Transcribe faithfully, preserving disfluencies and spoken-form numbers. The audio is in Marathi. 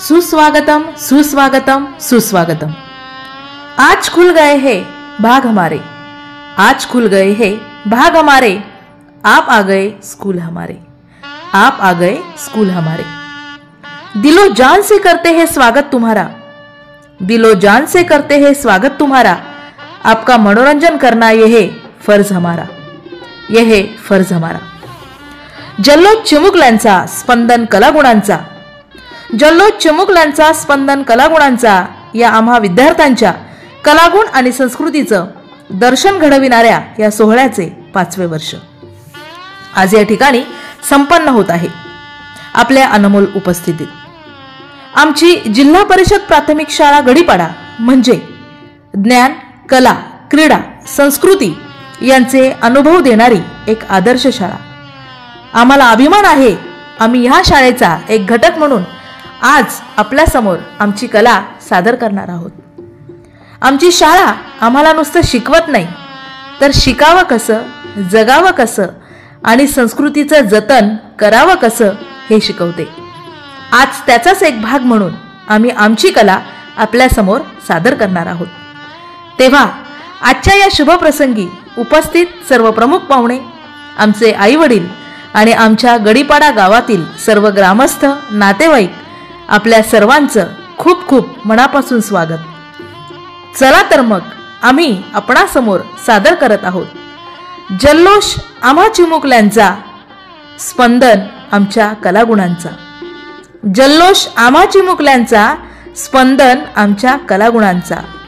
सुस्वागतम सुस्वागतम सुस्वागतम। आज खुल गए हैं भाग हमारे, आज खुल गए हैं भाग हमारे। आप आ गए स्कूल हमारे, आप आ गए स्कूल हमारे। दिलो जान से करते हैं स्वागत तुम्हारा, दिलो जान से करते हैं स्वागत तुम्हारा। आपका मनोरंजन करना यह है फर्ज हमारा, यह है फर्ज हमारा। जल्लोद चिमुकल्यांचा स्पंदन कलागुणांचा, जल्लोद चिमुकल्यांचा स्पंदन कलागुणांचा या आम्हा विद्यार्थ्यांच्या कलागुण आणि संस्कृतीचं दर्शन घडविणाऱ्या या सोहळ्याचे पाचवे वर्ष आज या ठिकाणी संपन्न होत आहे। आपल्या अनमोल उपस्थितीत आमची जिल्हा परिषद प्राथमिक शाळा गडीपाडा म्हणजे ज्ञान, कला, क्रीडा, संस्कृती यांचे अनुभव देणारी एक आदर्श शाळा। आम्हाला अभिमान आहे आम्ही ह्या शाळेचा एक घटक म्हणून आज आपल्या समोर आमची कला सादर करणार आहोत। आमची शाळा आम्हाला नुसतं शिकवत नाही तर शिकावं कसं, जगावं कसं आणि संस्कृतीचं जतन करावं कसं हे शिकवते। आज त्याचाच एक भाग म्हणून आम्ही आमची कला आपल्या समोर सादर करणार आहोत। तेव्हा आजच्या या शुभ प्रसंगी उपस्थित सर्व प्रमुख पाहुणे, आमचे आई वडील आणि आमच्या गडीपाडा गावातील सर्व ग्रामस्थ, नातेवाईक, आपल्या सर्वांचं खूप खूप मनापासून स्वागत। चला तर मग आम्ही आपणासमोर सादर करत आहोत जल्लोष आम्हा चिमुकल्यांचा, स्पंदन आमच्या कलागुणांचा। जल्लोष आम्हा चिमुकल्यांचा, स्पंदन आमच्या कलागुणांचा।